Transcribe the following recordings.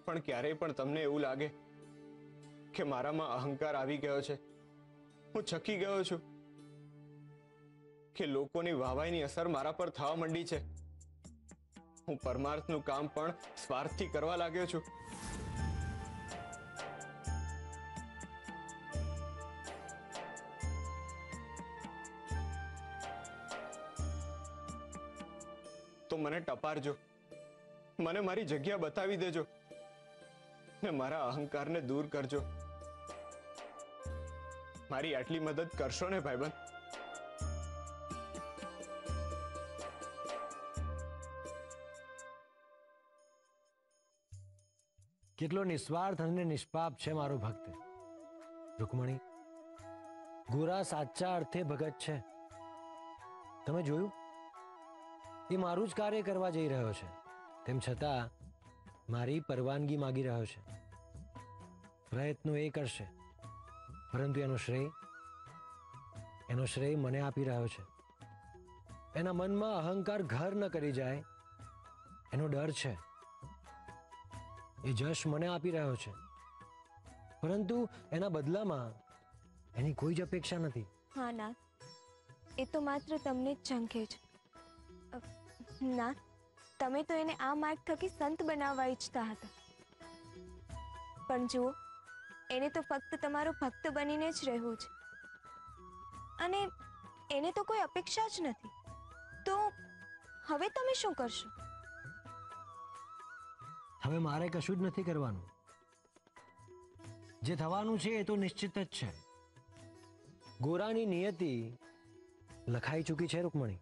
પણ ક્યારેય પણ તમને એવું લાગે કે મારામાં અહંકાર આવી ગયો છે, હું છકી ગયો છું, કે લોકોની વાહવાઈની અસર મારા પર થવા માંડી છે, હું પરમાર્થનું કામ પણ સ્વાર્થથી કરવા લાગ્યો છું, તો મને ટપારજો, મને મારી જગ્યા બતાવી દેજો ને મારા અહંકારને દૂર કરજો. મારી આટલી મદદ કરશો ને ભાઈબંધ? કેટલો નિસ્વાર્થ અને નિષ્પાપ છે મારો ભક્ત. રૂકમણી, ગોરા સાચા અર્થે ભગત છે. તમે જોયું, એ મારું જ કાર્ય કરવા જઈ રહ્યો છે, તેમ છતાં મારી પરવાનગી માગી રહ્યો છે. પ્રયત્નો એ કરશે, પરંતુ એનો શ્રેય મને આપી રહ્યો છે. એના મનમાં અહંકાર ઘર ન કરી જાય એનો ડર છે. એ જશ મને આપી રહ્યો છે, પરંતુ એના બદલામાં એની કોઈ જ અપેક્ષા નથી. હા નાથ, એ તો માત્ર તમને જ ઝંખે છે. નાથ, તમે તો એને આ માર્ગ થકી સંત બનાવવા ઈચ્છતા હતા, પણ જુઓ, એને તો ફક્ત તમારો ભક્ત બનીને જ રહેવું છે, અને એને તો કોઈ અપેક્ષા જ નથી. તો હવે તમે શું કરશો? હવે મારે કશું જ નથી કરવાનું. જે થવાનું છે એ તો નિશ્ચિત જ છે. ગોરાની નિયતિ લખાઈ ચૂકી છે રૂકમણી.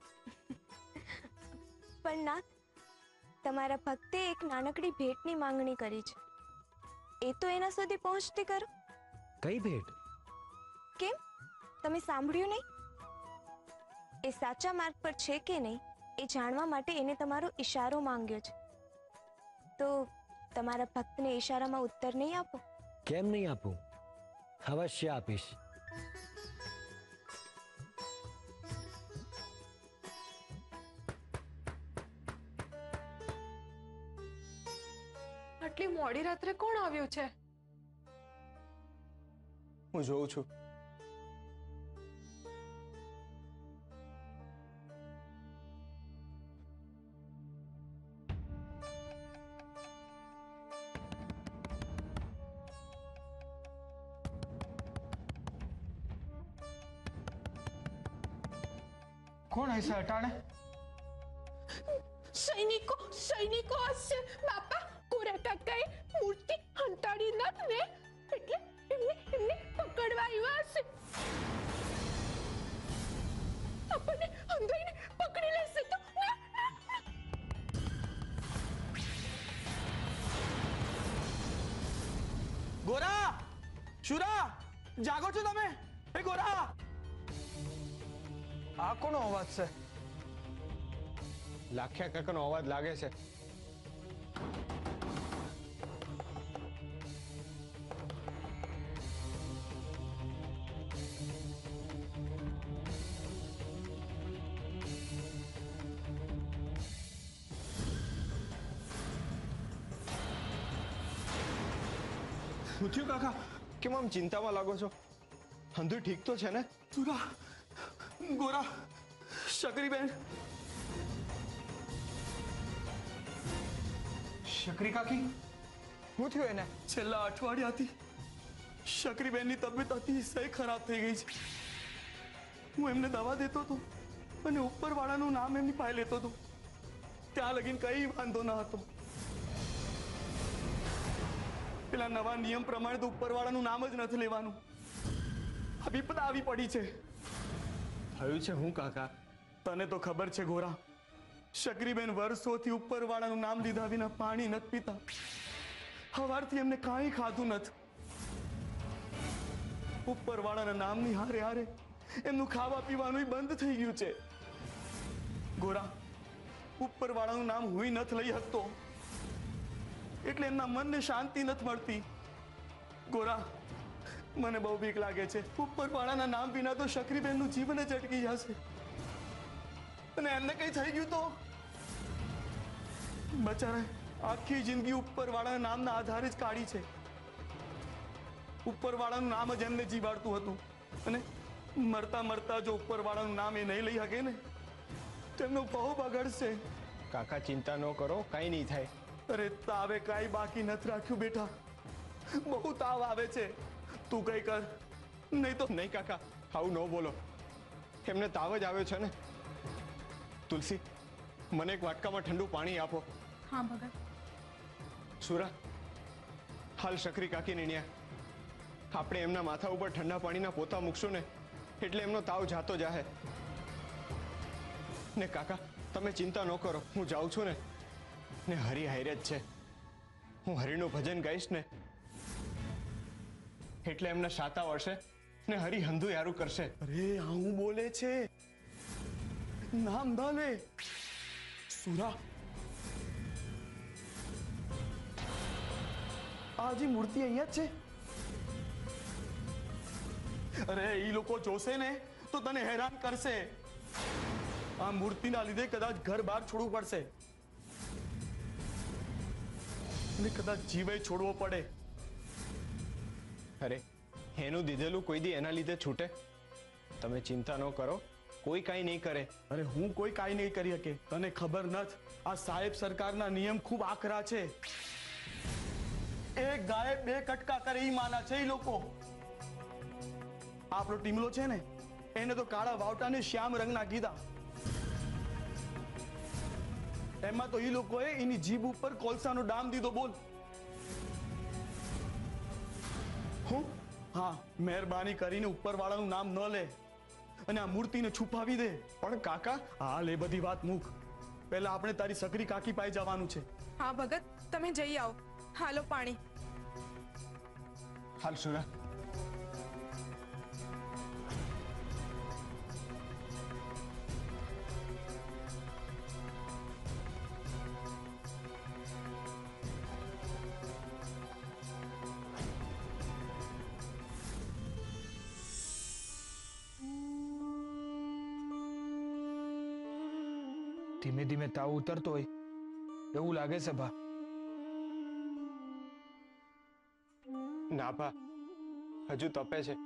પણ નાથ, તમારા ભક્તે એક નાનકડી ભેટની માંગણી કરી છે, એ તો એના સુધી પહોંચતી કરો. કઈ ભેટ? કેમ, તમે સાંભળ્યું નહીં? એ સાચા માર્ગ પર છે કે નહીં એ જાણવા માટે એને તમારો ઈશારો માંગ્યો છે. તો તમારા ભક્તને ઈશારામાં ઉત્તર નહીં આપો? કેમ નહીં આપું? અવશ્ય આપીશ. આટલી મોડી રાત્રે કોણ આવ્યું છે? હું જોઉં છું. कौन ऐसा हटाने? સૈનિકો હશે બાપા. કોરા કાકાએ મૂર્તિ હંતાડી નત ને, એટલે એમને પકડવા આવ્યા હશે. આપણને હંતાઈને પકડી લેશે તો. गोरा, शुरा, जागो છો તમે? એ ગોરા, આ કોનો અવાજ છે? લાખ્યા કાકાનો અવાજ લાગે છે. શું થયું કાકા? કેમ આમ ચિંતામાં લાગો છો? હંધુ ઠીક તો છે ને? શુરા, ગોરા, શકરીબેન. શકરી કાકી, શું થયું એને? છેલ્લા અઠવાડિયાથી શકરીબેનની તબિયત અતિશય ખરાબ થઈ ગઈ છે. હું એમને દવા દેતો હતો અને ઉપરવાળાનું નામ એમની પાસે લેતો હતો. ત્યાં લગીને કઈ વાંધો ન હતો. પેલા નવા નિયમ પ્રમાણે તો ઉપરવાળાનું નામ જ નથી લેવાનું. આ વિપદા આવી પડી છે. થયું છે હું કાકા? તને તો ખબર છે ગોરા, શકરીબેન વર્ષોથી ઉપરવાળાનું નામ લીધા વિના પાણી નથી પીતા. સવારથી એમને કાંઈ ખાધું નથી. ઉપરવાળાના નામની હારે હારે એમનું ખાવા પીવાનું બંધ થઈ ગયું છે. ગોરા, ઉપરવાળાનું નામ હું નથી લઈ શકતો, એટલે એમના મનને શાંતિ નથી મળતી. ગોરા, મને બહુ બીક લાગે છે. ઉપરવાળાના નામ વિના તો શકરીબેનનું જીવન જ અટકી જશે, અને એમને કઈ થઈ ગયું તો બચારા આખી જિંદગી ઉપરવાળાના નામના આધારે જ કાઢી છે. ઉપરવાળાનું નામ જ એમને જીવાડતું હતું અને મરતા મરતા જો ઉપરવાળાનું નામ એ નહીં લઈ શકે ને તેમનો બહુ બગડશે. કાકા ચિંતા ન કરો, કાંઈ નહીં થાય. અરે તાવે કાંઈ બાકી નથી રાખ્યું બેટા. બહુ તાવ આવે છે. તું કઈ કર, નહીં તો નહીં કાકા, આવું ન બોલો. એમને તાવ જ આવ્યો છે ને. તુલસી, મને એક વાટકામાં ઠંડુ પાણી આપો. હા ભગત. સુરા, હાલ શકરી કાકીને ન્યા. આપણે એમના માથા ઉપર ઠંડા પાણીના પોતા મૂકશું ને એટલે એમનો તાવ જાતો જાહે. ને કાકા, તમે ચિંતા ન કરો, હું જાઉં છું ને હરિ હારે જ છે. હું હરિનું ભજન ગાઈશ ને એટલે એમને શાતા વળશે ને હરિ હંધુ યારું કરશે. અરે હું બોલે છે, નામ ન લે. સુરા, આજી મૂર્તિ અહીંયા જ છે. અરે એ લોકો જોશે ને તો તને હેરાન કરશે. આ મૂર્તિના લીધે કદાચ ઘર બહાર છોડવું પડશે અને કદાચ જીવે છોડવો પડે. અરે એનું દીધેલું કોઈ દી એના લીધે છૂટે? તમે ચિંતા ન કરો, કોઈ કાંઈ નહીં કરે. અરે હું કોઈ કાંઈ નહીં કરી શકે. તને ખબર નથી, આ સાહેબ સરકારના નિયમ ખૂબ આકરા છે. એક ગાય બે કટકા કરે ઈ માના છે એ લોકો. આપણો ટીમલો છે ને એને તો કાળા વાવટાને શ્યામ રંગના કીધા. એમાં તો એ લોકોએ એની જીભ ઉપર કોલસાનો ડામ દીધો. બોલ. હું હા, મહેરબાની કરીને ઉપરવાળાનું નામ ન લે અને આ મૂર્તિને છુપાવી દે. પણ કાકા, હાલ એ બધી વાત મૂક. પહેલા આપણે તારી સકરી કાકી પાસે જવાનું છે. હા ભગત, તમે જઈ આવો. હાલો પાણી. હાલ સુરા. ધીમે ધીમે તાવ ઉતરતો હોય એવું લાગે છે ભા. ના ભા, હજુ તપે છે.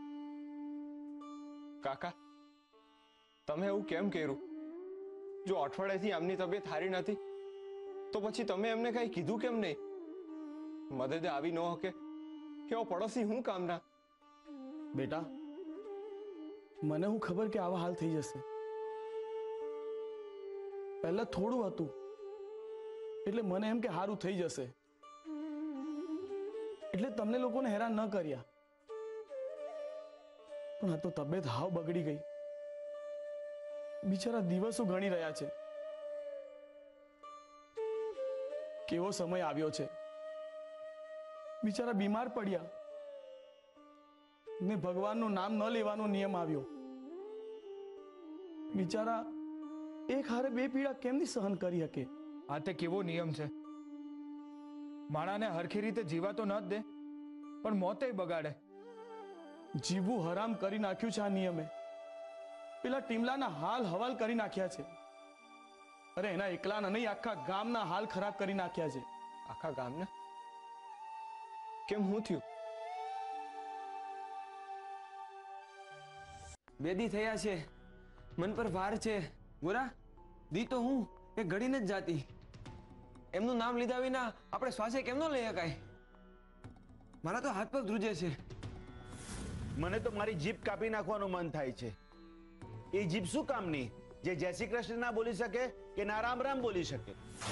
કાકા, તમે એવું કેમ કર્યું? જો અઠવાડિયાથી આમની તબિયત સારી નથી તો પછી તમે એમને કઈ કીધું કેમ નહીં? મદદે આવી ન હકે એવો પડોશી હું કામના? બેટા, મને હું ખબર કે આવા હાલ થઈ જશે. પહેલા થોડું હતું એટલે મને એમ કે સારું થઈ જશે એટલે તમને લોકોને હેરાન ન કર્યા. પણ આ તો તબિયત હાવ બગડી ગઈ. બિચારા દિવસો ગણી રહ્યા છે. કેવો સમય આવ્યો છે. બિચારા બીમાર પડ્યા ને ભગવાનનું નામ ન લેવાનો નિયમ આવ્યો. બિચારા એક હારે બે પીડા કેમની સહન કરી શકે? આ તે કેવો નિયમ છે? માણાને હરખી રીતે જીવાતો ન જ દે પણ મોતે બગાડે. જીવવું હરામ કરી નાખ્યું છે આ નિયમે. પેલા ટીમલાના હાલ હવાલ કરી નાખ્યા છે. અરે એના એકલાના નહીં, આખા ગામના હાલ ખરાબ કરી નાખ્યા છે. આખા ગામને? કેમ, હું થયું? બેદી થયા છે, મન પર ભાર છે. ગોરા, દી તો હું એ ઘડીને જ જાતી. એમનું નામ લીધા વિના આપણે શ્વાસે કેમ ન લઈ શકાય? મારા તો હાથ પગ ધ્રુજે છે. મને તો મારી જીભ કાપી નાખવાનું મન થાય છે. એ જીભ શું કામની જે જય શ્રી કૃષ્ણ ના બોલી શકે કે ના રામ રામ બોલી શકે?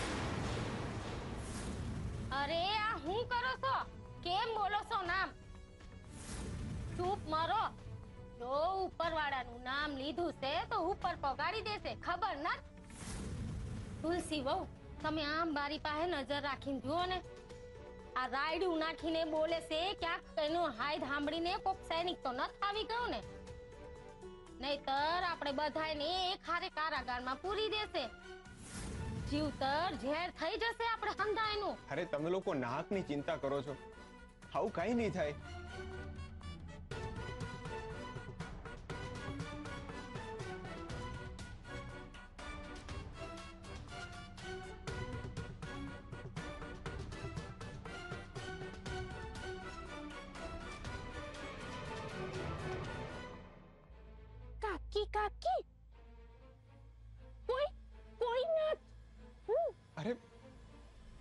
અરે આ હું કરો છો? કેમ બોલો છો નામ? ચૂપ મરો. જો ઉપરવાળાનું નામ લીધું છે તો ઉપર પગાડી દેશે, ખબર ના? તુલસી વહુ, તમે આમ બારી પાસે નજર રાખીને જુઓ ને. આ રાયડું નાખીને બોલે છે, ક્યાંક એનું હાય સાંભળીને કોક સૈનિક તો નથ આવી ગયો ને. નહીતર આપણે બધાને એક હારે કારાગારમાં પૂરી દેશે. જીવતર ઝેર થઈ જશે આપણે સંધાયનું. અરે તમે લોકો નાકની ચિંતા કરો છો, આવું કઈ નહીં થાય.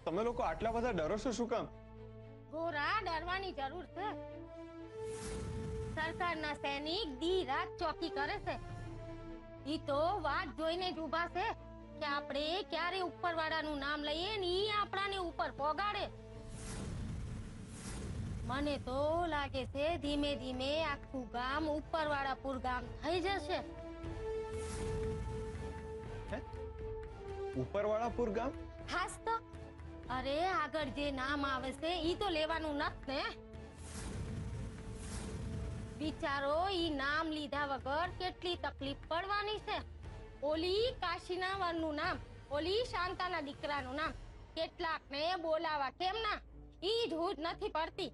તમે લોકો આટલા બધા ડરો છો શું કામ? ગોરા, ડરવાની જરૂર છે. સરકારના સૈનિક દી રાત ચોકી કરે છે. ઈ તો વાત જોઈને જ ઊભા છે કે આપણે ક્યારે ઉપરવાળાનું નામ લઈએ ને ઈ આપણાને ઉપર પોગાડે. મને તો લાગે છે ધીમે ધીમે આખું ગામ ઉપરવાળાપુર ગામ થઈ જશે. ઉપરવાળાપુર ગામ? હાસ તો. અરે આગળ જે નામ આવે છે ઈ તો લેવાનું નથી ને. વિચારો, ઈ નામ લીધા વગર કેટલી તકલીફ પડવાની છે. ઓલી કાશીના વરનું નામ, ઓલી શાંતાના દીકરાનું નામ, કેટલાકને બોલાવા કેમ ના, ઈ જ હૂજ નથી પડતી.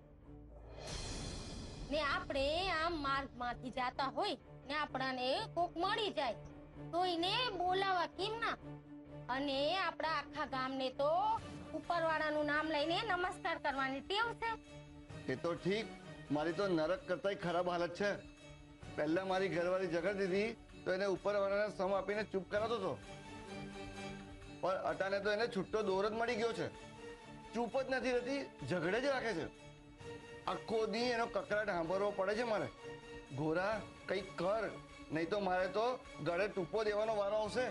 ને આપણે આમ માર્ગમાંથી જાતા હોય ને આપણાને કોક મળી જાય તો એને બોલાવા કેમ ના. અને આપણા આખા ગામને તો ઉપરવાળાનું નામ લઈને નમસ્કાર કરવાની ટેવ છે. એ તો ઠીક, મારી તો નરક કરતા ખરાબ હાલત છે. પહેલા મારી ઘરવાળી ઝઘડી દીધી તો એને ઉપરવાળાને સમ આપીને ચૂપ કરાતો હતો, પણ અટાને તો એને છૂટો દોર જ મળી ગયો છે. ચૂપ જ નથી રહેતી, ઝઘડે જ રાખે છે. આખો દી એનો કકરાટ સાંભળવો પડે છે મારે. ગોરા, કંઈક કર, નહીં તો મારે તો ગળે ટૂંપો દેવાનો વારો આવશે.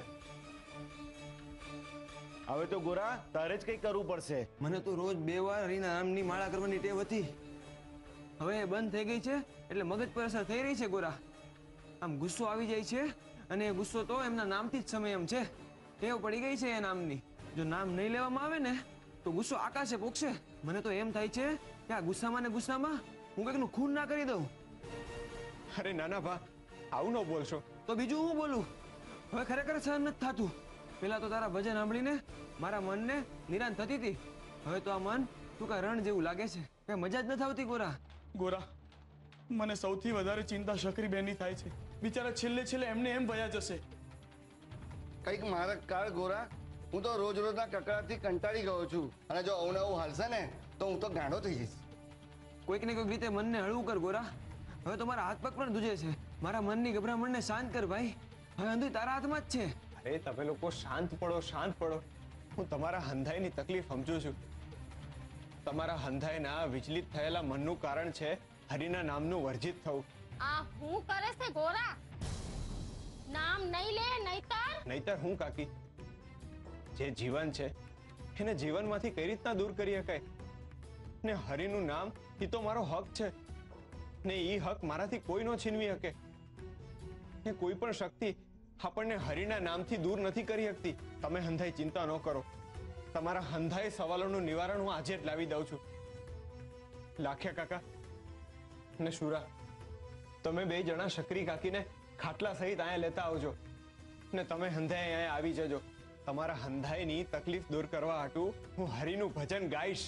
હવે તો ગોરા તારે જ કંઈ કરવું પડશે. મને તો રોજ 2 વાર હરિના નામની માળા કરવાની ટેવ હતી, હવે એ બંધ થઈ ગઈ છે એટલે મગજ પર અસર થઈ રહી છે. ગોરા, આમ ગુસ્સો આવી જાય છે અને એ ગુસ્સો તો એમના નામથી જ સમયમ છે. ટેવ પડી ગઈ છે એ નામની. જો નામ નહીં લેવામાં આવે ને તો ગુસ્સો આકાશે પોકશે. મને તો એમ થાય છે કે આ ગુસ્સામાં ને ગુસ્સામાં હું કંઈકનું ખૂન ના કરી દઉં. અરે નાના ભા, આવું ન બોલશો. તો બીજું હું બોલું? હવે ખરેખર સહન નથી થતું. પેલા તો તારા ભજન સાંભળીને મારા મનને નિરાંત થતી હતી, હવે તો આ મન ટૂંકા રણ જેવું લાગે છે. કઈ મજા જ નથી આવતી. ગોરા, ગોરા, મને સૌથી વધારે ચિંતા શકરી બેનની થાય છે. બિચારા છેલ્લે છેલ્લે એમને એમ ભયા જશે. કંઈક મારક કાળ ગોરા, હું તો રોજ રોજના કકડાટથી કંટાળી ગયો છું, અને જો આવું ને આવું હાલશે ને તો હું તો ગાંડો થઈ જઈશ. કોઈક ને કોઈક રીતે મનને હળવું કર. ગોરા, હવે તો મારા હાથ પગ પણ ધ્રુજે છે. મારા મનની ગભરામણને શાંત કર ભાઈ. હવે અંધું તારા હાથમાં જ છે. અરે તમે લોકો શાંત પડો, શાંત પડો. હું તમારા હંધાઈની તકલીફ સમજુ છું. તમારા હંધાઈના વિચલિત થયેલા મનનું કારણ છે હરિના નામનું વર્જિત થવું. આ હું કરે છે ગોરા? નામ નહીં લે નહીતર. નહીતર હું કાકી? જે જીવન છે એને જીવનમાંથી કઈ રીતના દૂર કરી શકાય? ને હરિનું નામ એ તો મારો હક છે, ને એ હક મારાથી કોઈ નો છીનવી શકે. ને કોઈ પણ શક્તિ આપણને હરિના નામથી દૂર નથી કરી શકતી. તમે હંધાઈ ચિંતા ન કરો. તમારા હંધાઈ સવાલોનું નિવારણ હું આજે જ લાવી દઉં છું. લાખ્યા કાકા ને શુરા, તમે 2 જણા શકરી કાકીને ખાટલા સહિત અહીંયા લેતા આવજો, ને તમે હંધાઈ અહીંયા આવી જજો. તમારા હંધાઈની તકલીફ દૂર કરવા હાટુ હું હરિનું ભજન ગાઈશ.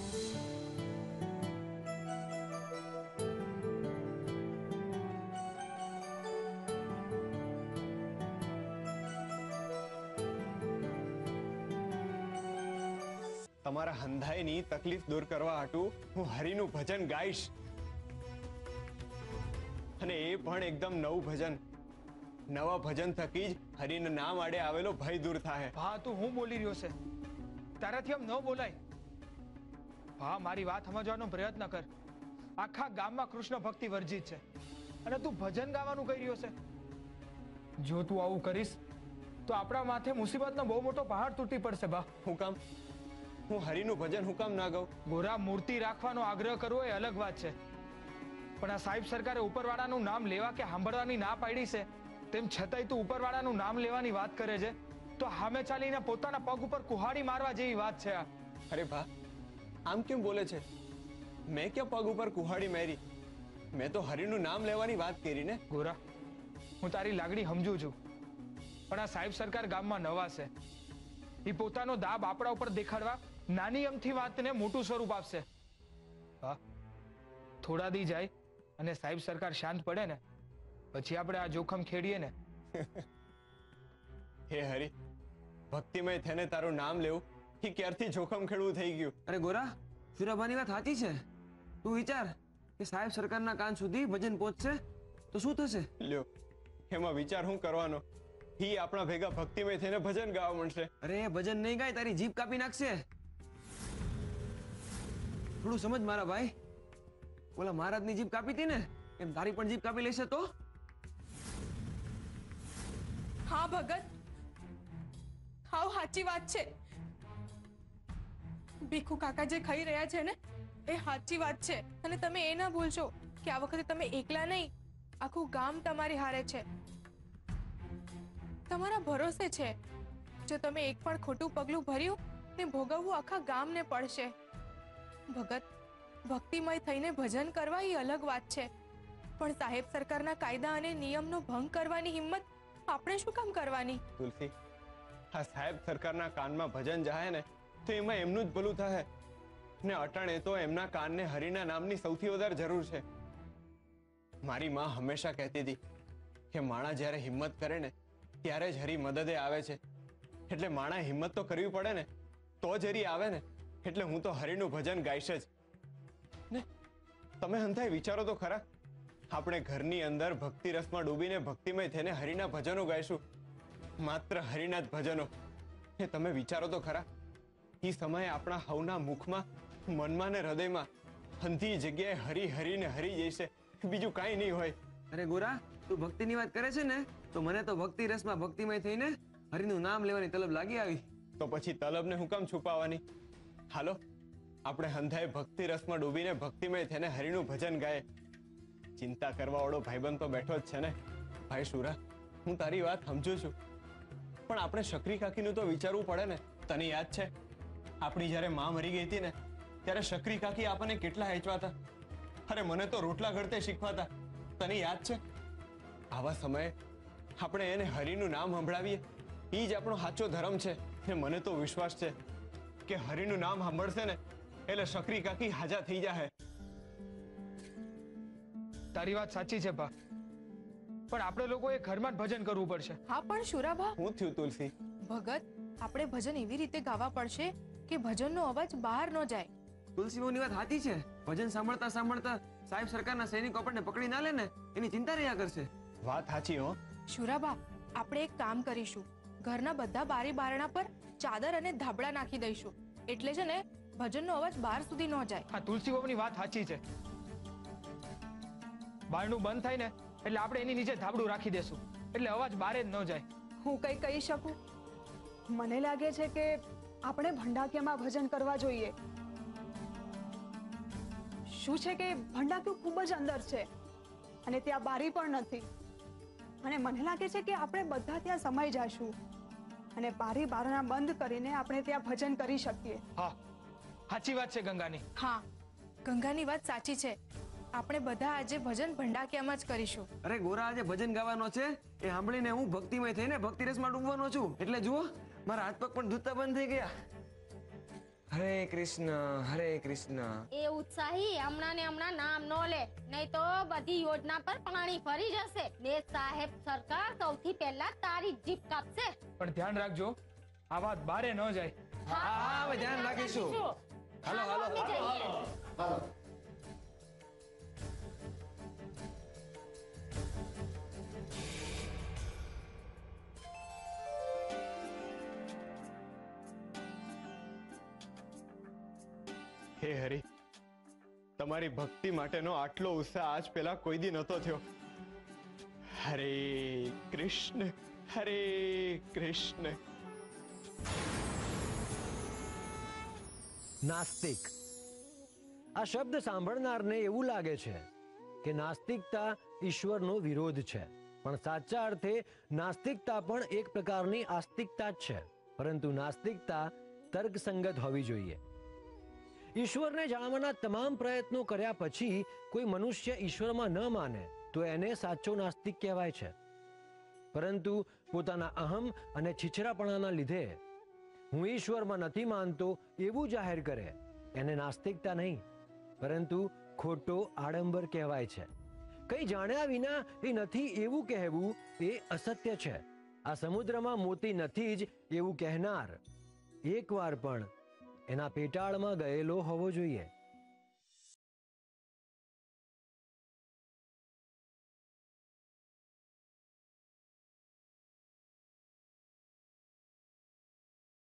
તમારા હંધાઈની તકલીફ દૂર કરવા હાટુ હું હરિનું ભજન ગાઈશ, અને એ પણ એકદમ નવું ભજન. નવા ભજન થકી જ હરિના નામ આડે આવેલો ભય દૂર થાય. હા, તું હું બોલી રહ્યો છે? તારાથી આમ ન બોલાય. હા, મારી વાત સમજવાનો પ્રયત્ન કર. આખા ગામમાં કૃષ્ણ ભક્તિ વર્જિત છે અને તું ભજન ગાવાનું કહી રહ્યો છે. જો તું આવું કરીશ તો આપણા માથે મુસીબતનો બહુ મોટો પહાડ તૂટી પડશે. બા, હું કામ? હું હરિનું ભજન હું કામ ના ગાઉં? ગોરા, મૂર્તિ રાખવાનો આગ્રહ કરવો એ અલગ વાત છે, પણ આ સાહેબ સરકારે ઉપરવાળાનું નામ લેવા કે સાંભળવાની ના પાડી છે, તેમ છતાંય તું ઉપરવાળાનું નામ લેવાની વાત કરે છે, તો સામે ચાલીને પોતાના પગ ઉપર કુહાડી મારવા જેવી વાત છે આ. અરે ભા, આમ કેમ બોલે છે? મેં ક્યાં પગ ઉપર કુહાડી મારી? મેં તો હરિનું નામ લેવાની વાત કરી ને. ગોરા, હું તારી લાગણી સમજુ છું, પણ આ સાહેબ સરકાર ગામમાં નવા છે. એ પોતાનો દાબ આપણા ઉપર દેખાડવા નાની અમથી વાતને મોટું સ્વરૂપ આપશે. હા, થોડા દી જાય અને સાહેબ સરકાર શાંત પડે ને પછી આપણે આ જોખમ ખેડીએ ને. હે હરિ, ભક્તિમય થઈને તારું નામ લેવું એ ક્યારથી જોખમ ખેડવું થઈ ગયું. અરે ગોરા, સુરાભાની વાત સાચી છે. તું વિચાર કે સાહેબ સરકારના કાન સુધી ભજન પહોંચશે તો શું થશે? લ્યો, એમાં વિચાર હું કરવાનો? ઈ આપણા ભેગા ભક્તિમય થઈને ભજન ગાવા માંડશે. અરે ભજન નહીં ગાય, તારી જીભ કાપી નાખશે. થોડું સમજ મારા ભાઈ. ઓલા મહારાજની જીભ કાપી હતી ને, એમ તારી પણ જીભ કાપી લેશે તો? હા ભગત, હાવ સાચી વાત છે. ભીખુ કાકા જે ખાઈ રહ્યા છે ને એ સાચી વાત છે. અને તમે એ ના ભૂલશો કે આ વખતે તમે એકલા નહીં, આખું ગામ તમારી હારે છે, તમારા ભરોસે છે. જો તમે એક પણ ખોટું પગલું ભર્યું તે ભોગવવું આખા ગામને પડશે. ભગત, ભક્તિમય થઈને ભજન કરવા એ અલગ વાત છે, પણ સાહેબ સરકારના કાયદા અને નિયમનો ભંગ કરવાની હિંમત આપણે શું કામ કરવાની? તુલસી, આ સાહેબ સરકારના કાનમાં ભજન જાય ને તો એમાં એમનું જ ભલું થાય ને અટાણે તો એમના કાનને હરિના નામની સૌથી વધારે જરૂર છે. મારી માં હંમેશા કહેતી હતી કે માણા જ્યારે હિંમત કરે ને ત્યારે જ હરિ મદદે આવે છે. એટલે માણા હિંમત તો કરવી પડે ને તો જ હરિ આવે ને. એટલે હું તો હરિનું ભજન ગાઈશ જ ને. તમે હંધાય વિચારો તો ખરા, આપણે ઘરની અંદર ભક્તિ રસમાં ડૂબીને ભક્તિમય થઈને હરિના ભજનો ગાઈશું, માત્ર હરિના જ ભજનો. ને તમે વિચારો તો ખરા, એ સમયે આપણા હવના મુખમાં, મનમાં ને હૃદયમાં હંધી જગ્યાએ હરી હરીને હરી જઈશે, બીજું કાંઈ નહીં હોય. અરે ગોરા, તું ભક્તિની વાત કરે છે ને તો મને તો ભક્તિ રસમાં ભક્તિમય થઈને હરિનું નામ લેવાની તલબ લાગી આવી. તો પછી તલબને હું કામ છુપાવવાની? હાલો, આપણે હંધાએ ભક્તિ રસમાં ડૂબીને ભક્તિમય થઈને હરિનું ભજન ગાય. ચિંતા કરવા વાળો ભાઈબંધ તો બેઠો જ છે ને. ભાઈ શુરા, હું તારી વાત સમજુ છું, પણ આપણે શકરી કાકીનું તો વિચારવું પડે ને. તને યાદ છે આપણી જ્યારે માં મરી ગઈ હતી ને ત્યારે શકરી કાકી આપણને કેટલા હેચવાતા? અરે મને તો રોટલા ઘડતે શીખવાતા. તને યાદ છે? આવા સમયે આપણે એને હરિનું નામ સંભળાવીએ, એ જ આપણો સાચો ધર્મ છે. ને મને તો વિશ્વાસ છે કે હરિનું નામ સાંભળશે ને એટલે શકરી કાકી હાજા થઈ જાય. તારી વાત સાચી છે બા, પણ આપણે લોકોએ ઘરમાં જ ભજન કરવું પડશે. હા પણ શુરાભા, હું થયું તુલસી? ભગત, આપણે ભજન એવી રીતે ગાવા પડશે કે ભજનનો અવાજ બહાર ન જાય. તુલસી બહુની વાત સાચી છે. ભજન સાંભળતા સાંભળતા સાહેબ સરકારના સૈનિકો આપણને પકડી ના લે ને એની ચિંતા રહ્યા કરશે. વાત સાચી હો. શુરાભા, આપણે એક કામ કરીશું, ઘરના બધા બારી બારણા પર ચાદર અને ધાબળા નાખી દઈશું, એટલે છે ને ભજનનો અવાજ બહાર સુધી ન જાય. હા, તુલસી બાબુની વાત સાચી છે. બારણું બંધ થાય ને એટલે આપણે એની નીચે ધાબળું રાખી દેશું, એટલે અવાજ બહાર જ ન જાય. હું કઈ કહી શકું? મને લાગે છે કે આપણે ભંડાકીયામાં ભજન કરવા જોઈએ. શું છે કે ભંડાકીયું ખૂબ જ અંદર છે અને ત્યાં બારી પણ નથી, અને મને લાગે છે કે આપણે બધા ત્યાં સમાઈ જશું અને બારી બારણા બંધ કરીને આપણે ત્યાં ભજન કરી શકીએ. હા, સાચી વાત છે ગંગાની. હા, ગંગાની વાત સાચી છે. આપણે બધા આજે ભજન ભંડાકીયામાં જ કરીશું. અરે ગોરા, આજે ભજન ગાવાનો છે એ સાંભળીને હું ભક્તિમય થઈને ભક્તિ રસમાં ડૂબવાનો છું. એટલે જુઓ, મારા હાથ પગ પણ ધૂતા બંધ થઈ ગયા. હરે કૃષ્ણ, હરે કૃષ્ણ. એ ઉત્સાહી હમણાં ને હમણાં નામ નો લે, નહીં તો બધી યોજના પર પાણી ફરી જશે ને સાહેબ સરકાર સૌથી પહેલા તારી જીભ કાપશે. પણ ધ્યાન રાખજો, આ વાત બારે ન જાય. હા, હવે ધ્યાન રાખીશું. હાલો હાલો અમે જઈએ. હાલો. હે હરિ, તમારી ભક્તિ માટેનો આટલો ઉત્સાહ આજ પહેલા કોઈ દી નહોતો થયો. હરે કૃષ્ણ, હરે કૃષ્ણ. નાસ્તિક, આ શબ્દ સાંભળનારને એવું લાગે છે કે નાસ્તિકતા ઈશ્વરનો વિરોધ છે, પણ સાચા અર્થે નાસ્તિકતા પણ એક પ્રકારની આસ્તિકતા જ છે. પરંતુ નાસ્તિકતા તર્કસંગત હોવી જોઈએ. ઈશ્વરને જાણવાના તમામ પ્રયત્નો કર્યા પછી કોઈ મનુષ્ય ઈશ્વરમાં ન માને તો એને સાચો નાસ્તિક કહેવાય છે. પરંતુ પોતાના અહમ અને છીછરાપણાના લીધે હું ઈશ્વરમાં નથી માનતો એવું જાહેર કરે એને નાસ્તિકતા નહીં, પરંતુ ખોટો આડંબર કહેવાય છે. કંઈ જાણ્યા વિના એ નથી એવું કહેવું એ અસત્ય છે. આ સમુદ્રમાં મોતી નથી જ એવું કહેનાર એકવાર પણ એના પેટાળમાં ગયેલો હોવો જોઈએ.